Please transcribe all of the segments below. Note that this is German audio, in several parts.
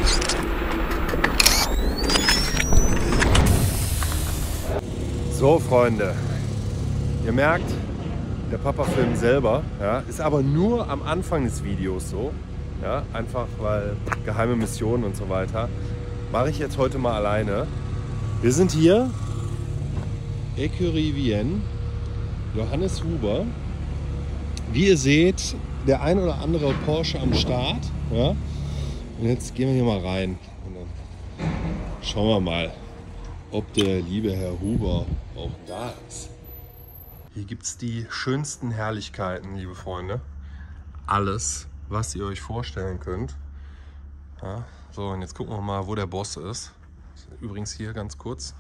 So, Freunde, ihr merkt, der Papa filmt selber, ja, ist aber nur am Anfang des Videos so, ja, einfach weil geheime Missionen und so weiter. Mache ich jetzt heute mal alleine. Wir sind hier, Écurie Vienne, Johannes Huber. Wie ihr seht, der ein oder andere Porsche am Start. Ja. Und jetzt gehen wir hier mal rein und dann schauen wir mal, ob der liebe Herr Huber auch da ist. Hier gibt es die schönsten Herrlichkeiten, liebe Freunde. Alles, was ihr euch vorstellen könnt. Ja, so, und jetzt gucken wir mal, wo der Boss ist. Übrigens hier ganz kurz.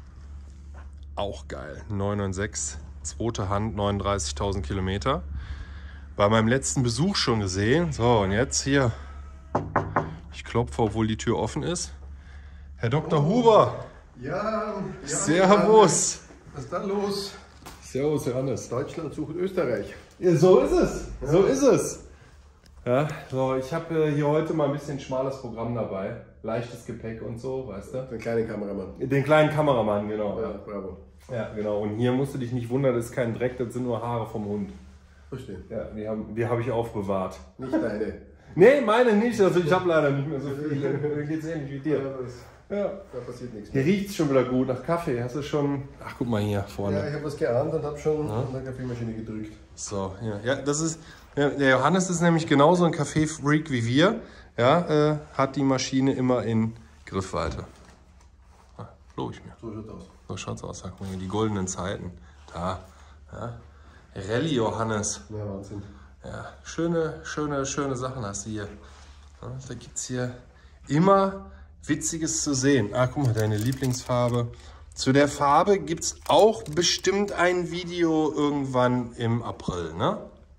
Auch geil. 996, zweite Hand, 39.000 Kilometer. Bei meinem letzten Besuch schon gesehen. So, und jetzt hier. Ich klopfe, obwohl die Tür offen ist. Herr Dr. Huber. Ja, Servus. Was ist da los? Servus, Johannes. Deutschland sucht Österreich. Ja, so ist es. So ist es. Ja, so, ich habe hier heute mal ein bisschen schmales Programm dabei. Leichtes Gepäck und so, weißt du? Den kleinen Kameramann. Den kleinen Kameramann, genau. Ja, bravo. Ja, genau. Und hier musst du dich nicht wundern, das ist kein Dreck, das sind nur Haare vom Hund. Verstehe. Ja, die hab ich aufbewahrt. Nicht deine. Nee, meine nicht. Also ich habe leider nicht mehr so viel. Mir geht's ähnlich wie dir. Ja. Da passiert nichts Hier mehr. riecht es schon wieder gut nach Kaffee. Hast du schon... Ach, guck mal hier vorne. Ja, ich habe was geahnt und habe schon an der Kaffeemaschine gedrückt. So, ja, das ist... Ja, der Johannes ist nämlich genauso ein Kaffee-Freak wie wir. Ja, hat die Maschine immer in Griffweite. Lobe ich mir. So schaut's aus. So schaut's aus. Guck mal hier, die goldenen Zeiten. Da. Ja. Rallye Johannes. Ja, Wahnsinn. Ja, schöne Sachen hast du hier. Ja, da gibt es hier immer Witziges zu sehen. Ah, guck mal, deine Lieblingsfarbe. Zu der Farbe gibt es auch bestimmt ein Video irgendwann im April, ne?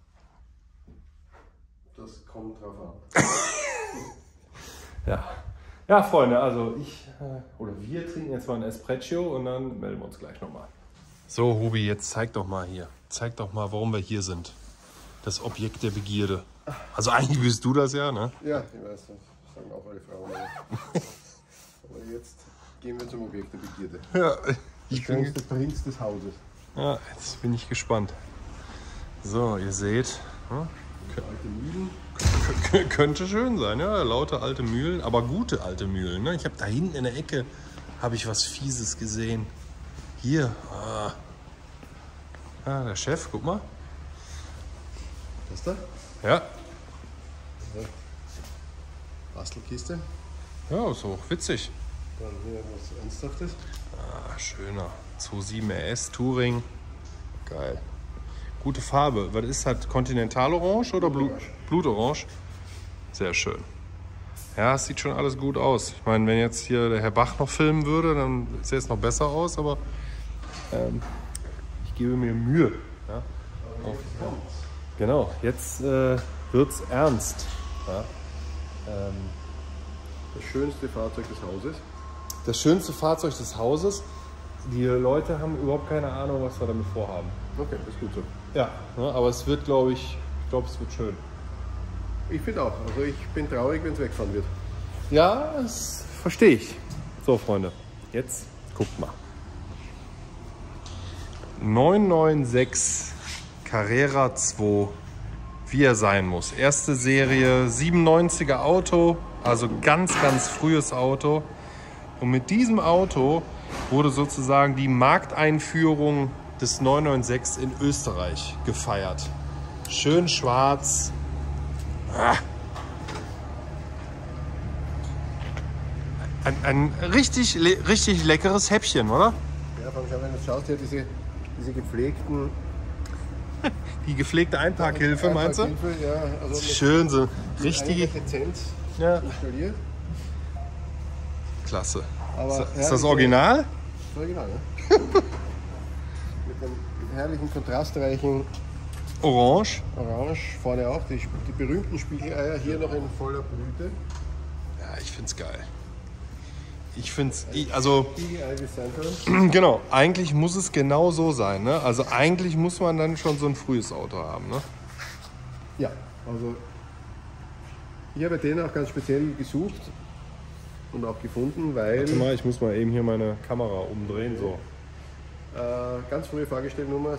Das kommt drauf an. Ja. Ja, Freunde, also wir trinken jetzt mal ein Espresso und dann melden wir uns gleich nochmal. So, Hubi, jetzt zeig doch mal hier. Zeig doch mal, warum wir hier sind. Das Objekt der Begierde. Also eigentlich bist du das ja, ne? Ja, ich weiß, das sagen auch alle Frauen. Aber jetzt gehen wir zum Objekt der Begierde. Ja, Der schönste Prinz des Hauses. ja, jetzt bin ich gespannt. So, ihr seht, Alte Mühlen. könnte schön sein, ja, laute alte Mühlen, aber gute alte Mühlen. Ne? Ich habe da hinten in der Ecke ich was Fieses gesehen. Hier, der Chef, guck mal. Das da? Ja, Bastelkiste. ja, ist auch witzig. Dann hier was Ernsthaftes. Ah, schöner. 27 RS Touring. Geil. Gute Farbe. Was ist das? Kontinentalorange oder Blutorange? Sehr schön. Ja, es sieht schon alles gut aus. Ich meine, wenn jetzt hier der Herr Bach noch filmen würde, dann sähe es noch besser aus, aber ich gebe mir Mühe. Ja? Genau, jetzt wird's ernst. Ja? Das schönste Fahrzeug des Hauses. Das schönste Fahrzeug des Hauses. Die Leute haben überhaupt keine Ahnung, was wir damit vorhaben. Okay, das ist gut so. Ja, ne, aber es wird, glaube ich, es wird schön. Ich finde auch. Also ich bin traurig, wenn es wegfahren wird. Ja, das verstehe ich. So, Freunde, jetzt guckt mal. 996 Carrera 2, wie er sein muss. Erste Serie, 97er Auto, also ganz frühes Auto. Und mit diesem Auto wurde sozusagen die Markteinführung des 996 in Österreich gefeiert. Schön schwarz. Ein richtig leckeres Häppchen, oder? Ja, vor allem, wenn du schaust, ja diese gepflegten... Die gepflegte Einparkhilfe, meinst du? Einparkhilfe, ja, also mit Schön, so richtige... Lizenz Ja. installiert. Klasse. Aber Ist das Original? Das Original, ja. Mit dem herrlichen, kontrastreichen Orange. Orange, vorne auch die berühmten Spiegeleier, hier noch in voller Blüte. Ja, ich find's geil. Also Spiegelei, wie es sein kann. genau, eigentlich muss es genau so sein. Ne? Also eigentlich muss man dann schon so ein frühes Auto haben. Ne? Ja, also ich habe den auch ganz speziell gesucht, und auch gefunden, weil... Warte mal, ich muss mal eben hier meine Kamera umdrehen. So. Ganz frühe Fahrgestellnummer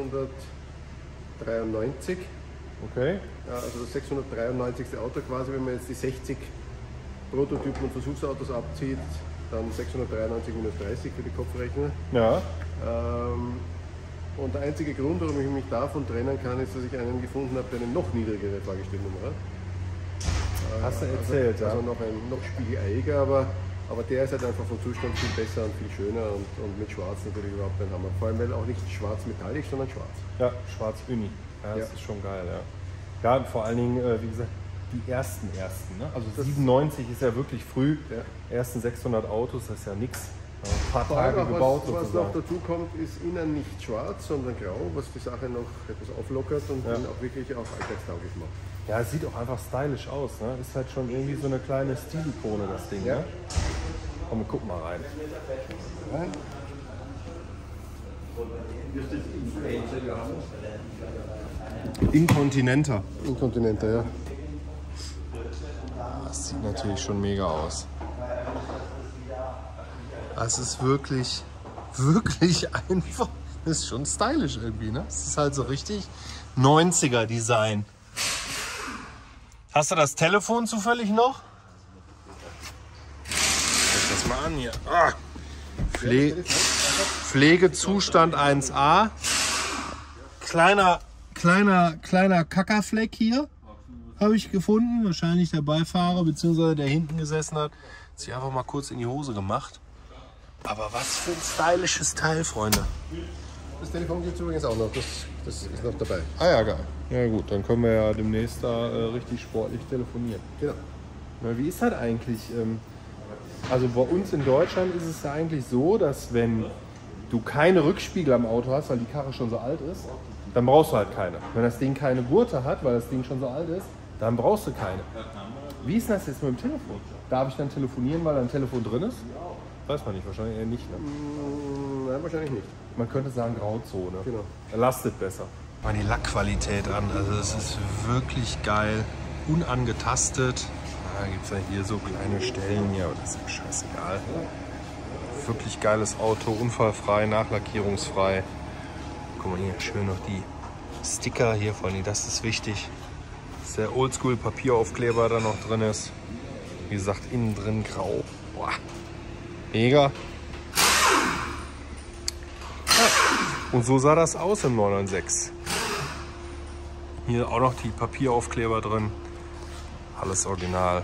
693. Okay. Also das 693. Auto quasi, wenn man jetzt die 60 Prototypen und Versuchsautos abzieht, dann 693 minus 30 für die Kopfrechner. Ja. Und der einzige Grund, warum ich mich davon trennen kann, ist, dass ich einen gefunden habe, der eine noch niedrigere Fahrgestellnummer hat. Hast du erzählt, also noch spiegeleiger, aber der ist halt einfach vom Zustand viel besser und viel schöner und mit Schwarz natürlich überhaupt ein Hammer. Vor allem, weil auch nicht schwarz metallisch, sondern schwarz. Ja, schwarz Uni. Ja, das ist schon geil, ja. Ja, vor allen Dingen, wie gesagt, die ersten. Ne? Also das 97 ist ja wirklich früh. Ja. Ersten 600 Autos, das ist ja nichts. Ein paar Tage gebaut. Was noch dazu kommt, ist innen nicht schwarz, sondern grau, was die Sache noch etwas auflockert und ihn auch wirklich auch alltagstauglich macht. Ja, es sieht auch einfach stylisch aus. Ne? Ist halt schon irgendwie so eine kleine Stilikone, das Ding. Ja. Ne? Komm, wir gucken mal rein. Incontinenter. Incontinenter, ja. Das sieht natürlich schon mega aus. Es ist wirklich einfach. Das ist schon stylisch irgendwie, ne? Es ist halt so richtig 90er Design. Hast du das Telefon zufällig noch? Guck das mal an hier. Ah. Pflegezustand 1A. Kleiner Kackerfleck hier. Habe ich gefunden. Wahrscheinlich der Beifahrer bzw. der hinten gesessen hat. Hat sich einfach mal kurz in die Hose gemacht. Aber was für ein stylisches Teil, Freunde. Das Telefon gibt es übrigens auch noch. Das ist noch dabei. Ah ja, geil. Ja gut, dann können wir ja demnächst da richtig sportlich telefonieren. Genau. Na, wie ist das eigentlich? Also bei uns in Deutschland ist es ja eigentlich so, dass wenn du keine Rückspiegel am Auto hast, weil die Karre schon so alt ist, dann brauchst du halt keine. Wenn das Ding keine Gurte hat, weil das Ding schon so alt ist, dann brauchst du keine. Wie ist das jetzt mit dem Telefon? Darf ich dann telefonieren, weil da ein Telefon drin ist? Weiß man nicht, wahrscheinlich eher nicht. Ne? Nein, wahrscheinlich nicht. Man könnte sagen Grauzone. Genau. Er lastet besser. Mal die Lackqualität an, also es ist wirklich geil, unangetastet. Da gibt es ja hier so kleine Stellen hier, aber das ist ja scheißegal. Wirklich geiles Auto, unfallfrei, nachlackierungsfrei. Guck mal hier, schön noch die Sticker hier, vor allem das ist wichtig. Dass der Oldschool Papieraufkleber da noch drin ist. Wie gesagt, innen drin grau. Boah. Mega. Und so sah das aus im 996. Hier auch noch die Papieraufkleber drin. Alles original.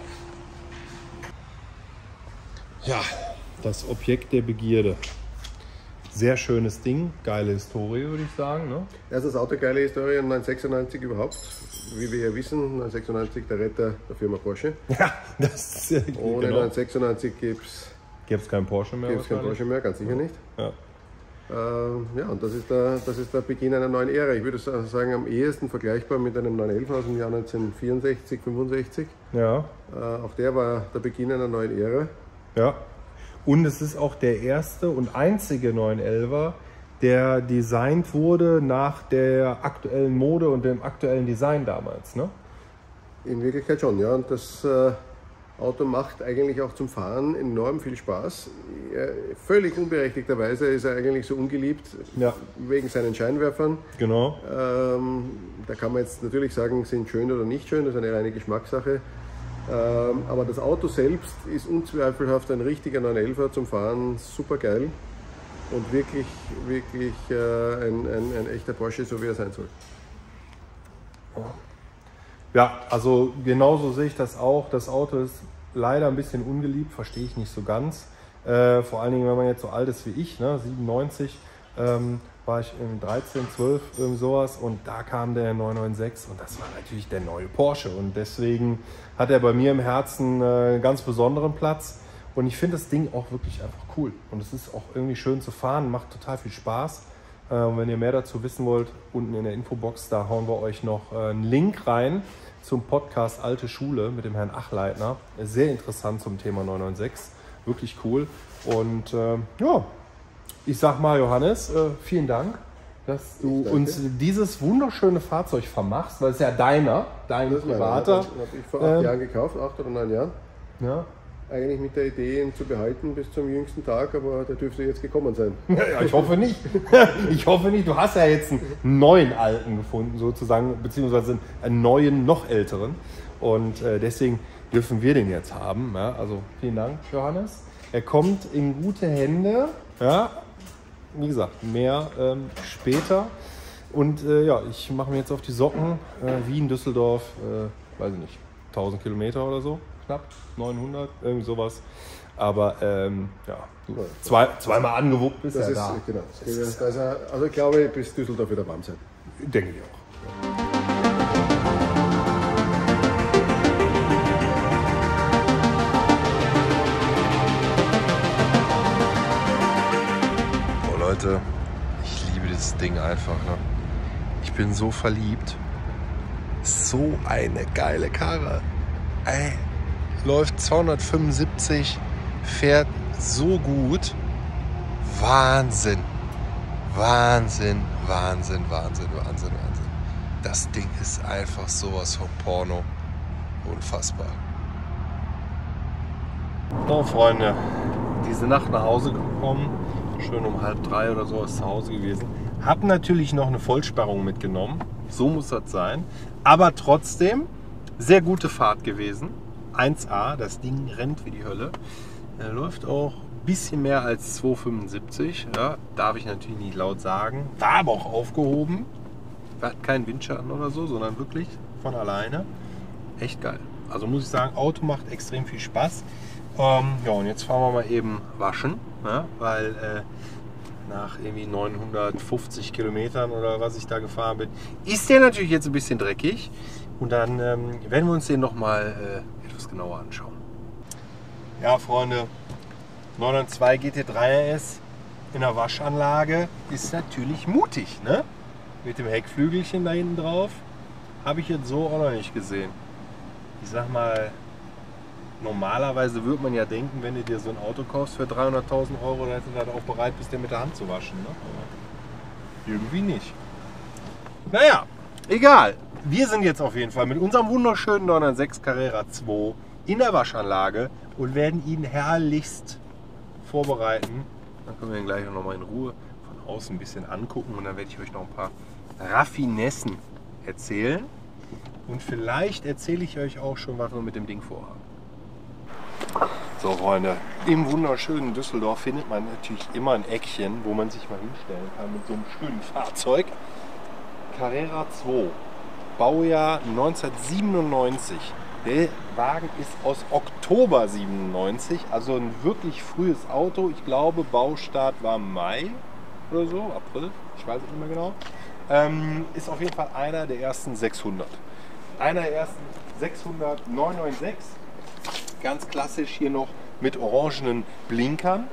Ja, das Objekt der Begierde. Sehr schönes Ding, geile Historie, würde ich sagen. Ne? Das ist das Auto, geile Historie, 996 überhaupt. Wie wir ja wissen, 996 der Retter der Firma Porsche. Ja, das ist ja ohne genau. 996 gäbe es kein Porsche mehr. Gäbe es kein Porsche mehr, ganz sicher nicht. Ja. Ja, und das ist der Beginn einer neuen Ära. Ich würde sagen, am ehesten vergleichbar mit einem 911 aus dem Jahr 1964, 65. Ja. Auch der war der Beginn einer neuen Ära. Ja. Und es ist auch der erste und einzige 911er, der designt wurde nach der aktuellen Mode und dem aktuellen Design damals, ne? In Wirklichkeit schon, ja. Und das Auto macht eigentlich auch zum Fahren enorm viel Spaß. Völlig unberechtigterweise ist er eigentlich so ungeliebt, ja, wegen seinen Scheinwerfern. Genau. Da kann man jetzt natürlich sagen, sind schön oder nicht schön, das ist eine reine Geschmackssache. Aber das Auto selbst ist unzweifelhaft ein richtiger 911er zum Fahren, super geil und wirklich ein echter Porsche, so wie er sein soll. Ja, also genauso sehe ich das auch. Das Auto ist leider ein bisschen ungeliebt, verstehe ich nicht so ganz. Vor allen Dingen, wenn man jetzt so alt ist wie ich, ne, 97, war ich in 13, 12, sowas und da kam der 996 und das war natürlich der neue Porsche und deswegen hat er bei mir im Herzen einen ganz besonderen Platz und ich finde das Ding auch wirklich einfach cool und es ist auch irgendwie schön zu fahren, macht total viel Spaß. Und wenn ihr mehr dazu wissen wollt, unten in der Infobox, da hauen wir euch noch einen Link rein zum Podcast Alte Schule mit dem Herrn Achleitner. Sehr interessant zum Thema 996, wirklich cool. Und ja, ich sag mal, Johannes, vielen Dank, dass du uns dieses wunderschöne Fahrzeug vermachst, weil es ja dein privater. Das habe ich vor 8 Jahren gekauft, 8 oder 9 Jahren. Ja. eigentlich mit der Idee, ihn zu behalten bis zum jüngsten Tag, aber der dürfte jetzt gekommen sein. Ja, ich hoffe nicht. Ich hoffe nicht. Du hast ja jetzt einen neuen Alten gefunden sozusagen, beziehungsweise einen neuen, noch älteren. Und deswegen dürfen wir den jetzt haben. Ja, also vielen Dank, Johannes. Er kommt in gute Hände. Ja, wie gesagt, mehr später. Und ja, ich mache mir jetzt auf die Socken. Wien, Düsseldorf, weiß ich nicht, 1000 Kilometer oder so, knapp 900, irgendwie sowas. Aber ja, zweimal angewuppt bist Das ja ist, da. genau. Also ich glaube, bis Düsseldorf wieder warm sein. Denke ich auch. Oh Leute, ich liebe dieses Ding einfach. Ne? Ich bin so verliebt. So eine geile Karre. Ey, läuft 275, fährt so gut. Wahnsinn. Wahnsinn, Wahnsinn, Wahnsinn, Wahnsinn, Wahnsinn. Das Ding ist einfach sowas von Porno. Unfassbar. So, Freunde, diese Nacht nach Hause gekommen. Schön um 2:30 oder so ist zu Hause gewesen. Hab natürlich noch eine Vollsperrung mitgenommen. So muss das sein. Aber trotzdem, sehr gute Fahrt gewesen. 1A, das Ding rennt wie die Hölle. Läuft auch ein bisschen mehr als 275. Ja, darf ich natürlich nicht laut sagen. War aber auch aufgehoben. Hat keinen Windschatten oder so, sondern wirklich von alleine. Echt geil. Also muss ich sagen, Auto macht extrem viel Spaß. Ja, und jetzt fahren wir mal eben waschen. Ja, weil nach irgendwie 950 Kilometern oder was ich da gefahren bin, ist der natürlich jetzt ein bisschen dreckig. Und dann werden wir uns den nochmal etwas genauer anschauen. Ja, Freunde, 992 GT3 RS in der Waschanlage ist natürlich mutig, ne? Mit dem Heckflügelchen da hinten drauf. Habe ich jetzt so auch noch nicht gesehen. Ich sag mal, normalerweise würde man ja denken, wenn du dir so ein Auto kaufst für 300.000 Euro, dann ist du halt auch bereit, bist, den mit der Hand zu waschen. Ne? Aber irgendwie nicht. Naja, egal. Wir sind jetzt auf jeden Fall mit unserem wunderschönen 906 Carrera 2 in der Waschanlage und werden ihn herrlichst vorbereiten. Dann können wir ihn gleich noch mal in Ruhe von außen ein bisschen angucken und dann werde ich euch noch ein paar Raffinessen erzählen. Und vielleicht erzähle ich euch auch schon, was wir mit dem Ding vorhaben. So, Freunde, im wunderschönen Düsseldorf findet man natürlich immer ein Eckchen, wo man sich mal hinstellen kann mit so einem schönen Fahrzeug. Carrera 2, Baujahr 1997. Der Wagen ist aus Oktober 97, also ein wirklich frühes Auto. Ich glaube, Baustart war Mai oder so, April, ich weiß es nicht mehr genau. Ist auf jeden Fall einer der ersten 600. Einer der ersten 600 996. Ganz klassisch hier noch mit orangenen Blinkern.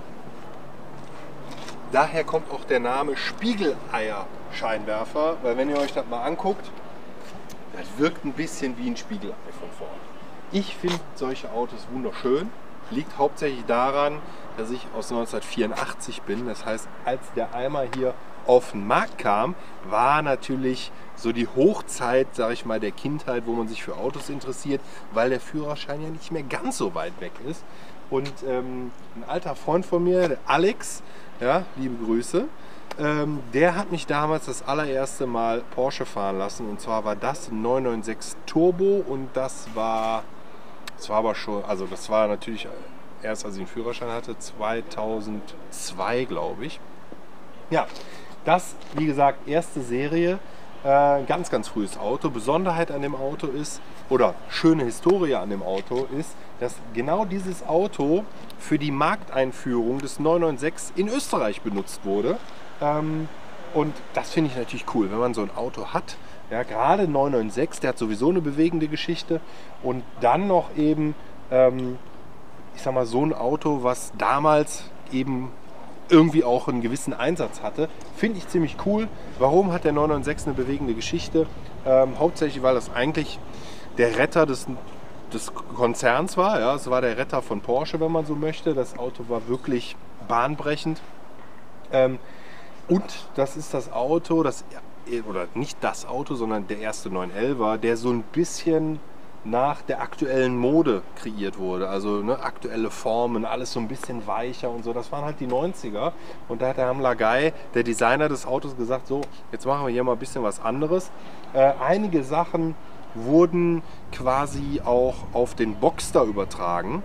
Daher kommt auch der Name Spiegeleier-Scheinwerfer, weil wenn ihr euch das mal anguckt, das wirkt ein bisschen wie ein Spiegelei von vorne. Ich finde solche Autos wunderschön. Liegt hauptsächlich daran, dass ich aus 1984 bin. Das heißt, als der Eimer hier auf den Markt kam, war natürlich so die Hochzeit, sage ich mal, der Kindheit, wo man sich für Autos interessiert, weil der Führerschein ja nicht mehr ganz so weit weg ist. Und ein alter Freund von mir, der Alex, ja, liebe Grüße, der hat mich damals das allererste Mal Porsche fahren lassen. Und zwar war das ein 996 Turbo und das war aber schon, also das war natürlich erst, als ich den Führerschein hatte, 2002, glaube ich. Ja, das, wie gesagt, erste Serie. Ganz, ganz frühes Auto. Besonderheit an dem Auto ist, oder schöne Historie an dem Auto ist, dass genau dieses Auto für die Markteinführung des 996 in Österreich benutzt wurde. Und das finde ich natürlich cool, wenn man so ein Auto hat. Ja, gerade 996, der hat sowieso eine bewegende Geschichte. Und dann noch eben, ich sag mal, so ein Auto, was damals eben irgendwie auch einen gewissen Einsatz hatte. Finde ich ziemlich cool. Warum hat der 996 eine bewegende Geschichte? Hauptsächlich, weil das eigentlich der Retter des Konzerns war. Ja, es war der Retter von Porsche, wenn man so möchte. Das Auto war wirklich bahnbrechend. Und das ist das Auto, oder nicht das Auto, sondern der erste 911er, der so ein bisschen nach der aktuellen Mode kreiert wurde. Also ne, aktuelle Formen, alles so ein bisschen weicher und so. Das waren halt die 90er. Und da hat der Hamla Guy, der Designer des Autos, gesagt, so, jetzt machen wir hier mal ein bisschen was anderes. Einige Sachen wurden quasi auch auf den Boxster übertragen.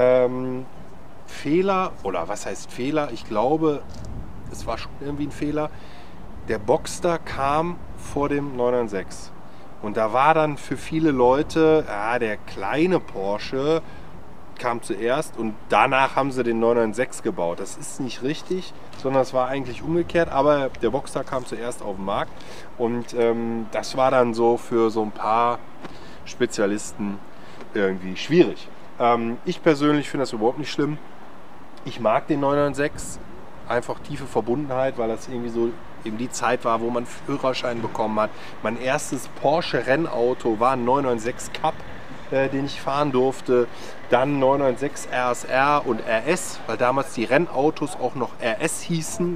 Fehler, oder was heißt Fehler? Ich glaube, es war schon irgendwie ein Fehler. Der Boxster kam vor dem 996. Und da war dann für viele Leute, der kleine Porsche kam zuerst und danach haben sie den 996 gebaut. Das ist nicht richtig, sondern es war eigentlich umgekehrt, aber der Boxster kam zuerst auf den Markt und das war dann so für so ein paar Spezialisten irgendwie schwierig. Ich persönlich finde das überhaupt nicht schlimm. Ich mag den 996, einfach tiefe Verbundenheit, weil das irgendwie so eben die Zeit war, wo man Führerschein bekommen hat. Mein erstes Porsche-Rennauto war ein 996 Cup, den ich fahren durfte. Dann 996 RSR und RS, weil damals die Rennautos auch noch RS hießen.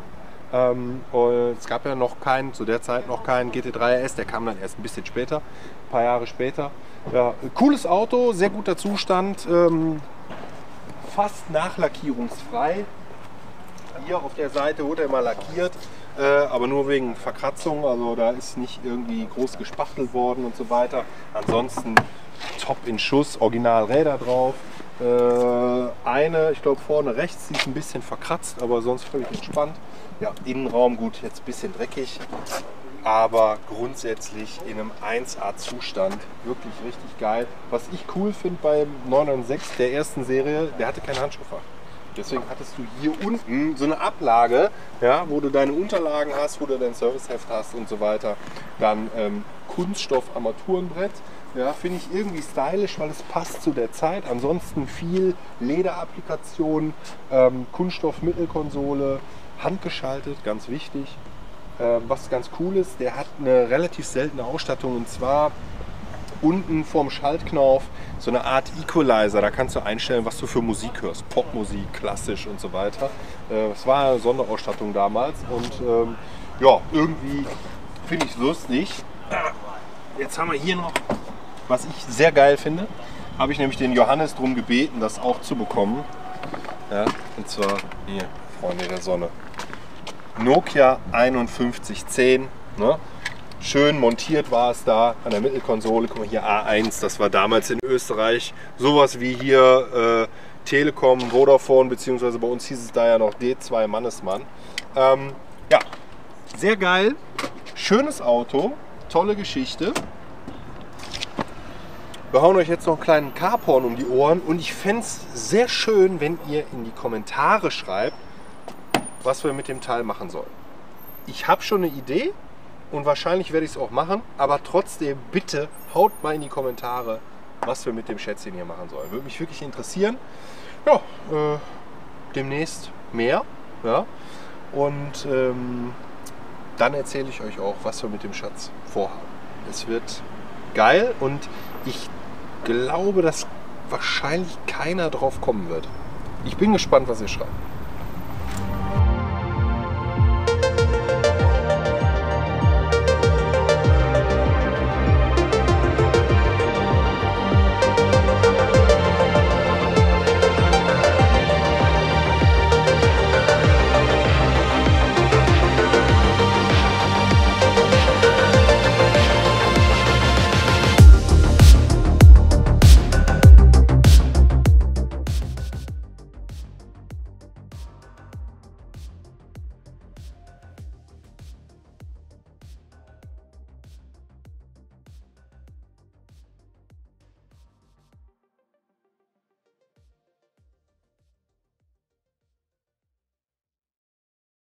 Und es gab ja noch keinen, zu der Zeit noch keinen GT3 RS, der kam dann erst ein bisschen später, ein paar Jahre später. Ja, cooles Auto, sehr guter Zustand, fast nachlackierungsfrei. Hier auf der Seite wurde er mal lackiert, aber nur wegen Verkratzung, also da ist nicht irgendwie groß gespachtelt worden und so weiter. Ansonsten top in Schuss, Originalräder drauf. Eine, ich glaube vorne rechts, die ist ein bisschen verkratzt, aber sonst völlig entspannt. Ja, Innenraum gut, jetzt ein bisschen dreckig, aber grundsätzlich in einem 1A-Zustand, wirklich richtig geil. Was ich cool finde beim 996 der ersten Serie, der hatte kein Handschuhfach. Deswegen hattest du hier unten so eine Ablage, ja, wo du deine Unterlagen hast, wo du dein Serviceheft hast und so weiter. Dann Kunststoff-Armaturenbrett. Ja, finde ich irgendwie stylisch, weil es passt zu der Zeit. Ansonsten viel Lederapplikationen, Kunststoff-Mittelkonsole, handgeschaltet, ganz wichtig. Was ganz cool ist, der hat eine relativ seltene Ausstattung und zwar unten vorm Schaltknauf so eine Art Equalizer. Da kannst du einstellen, was du für Musik hörst. Popmusik, klassisch und so weiter. Es war eine Sonderausstattung damals und ja, irgendwie finde ich es lustig. Jetzt haben wir hier noch, was ich sehr geil finde, habe ich nämlich den Johannes darum gebeten, das auch zu bekommen. Ja, und zwar hier, Freunde der Sonne. Nokia 5110. Ne? Schön montiert war es da an der Mittelkonsole. Guck mal hier A1, das war damals in Österreich sowas wie hier Telekom, Vodafone, beziehungsweise bei uns hieß es da ja noch D2 Mannesmann. Ja, sehr geil, schönes Auto, tolle Geschichte. Wir hauen euch jetzt noch einen kleinen Carporn um die Ohren und ich fände es sehr schön, wenn ihr in die Kommentare schreibt, was wir mit dem Teil machen sollen. Ich habe schon eine Idee. Und wahrscheinlich werde ich es auch machen, aber trotzdem bitte haut mal in die Kommentare, was wir mit dem Schätzchen hier machen sollen. Würde mich wirklich interessieren. Ja, demnächst mehr. Ja? Und dann erzähle ich euch auch, was wir mit dem Schatz vorhaben. Es wird geil und ich glaube, dass wahrscheinlich keiner drauf kommen wird. Ich bin gespannt, was ihr schreibt.